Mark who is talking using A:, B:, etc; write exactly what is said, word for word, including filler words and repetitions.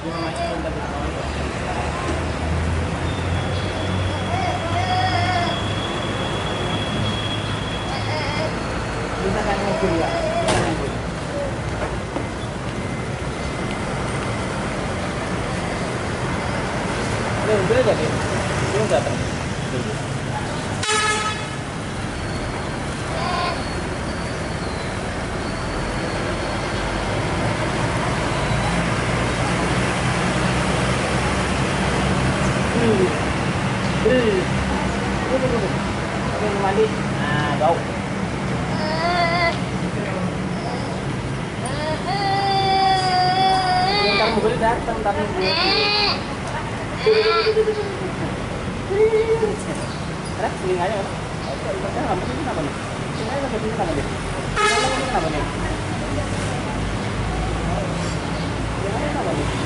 A: Lima macam pun tak tahu. Kita kan mobil ya. Kita mobil. Ini mobil jadi. Belum datang. Mandi. Nah, bau. Ntar mobil datang, ntar mobil. Ada seling aja kan? Kita nggak mungkin kenapa nih? Seling aja nggak mungkin kenapa nih? Kita nggak mungkin kenapa nih? Seling aja kenapa nih?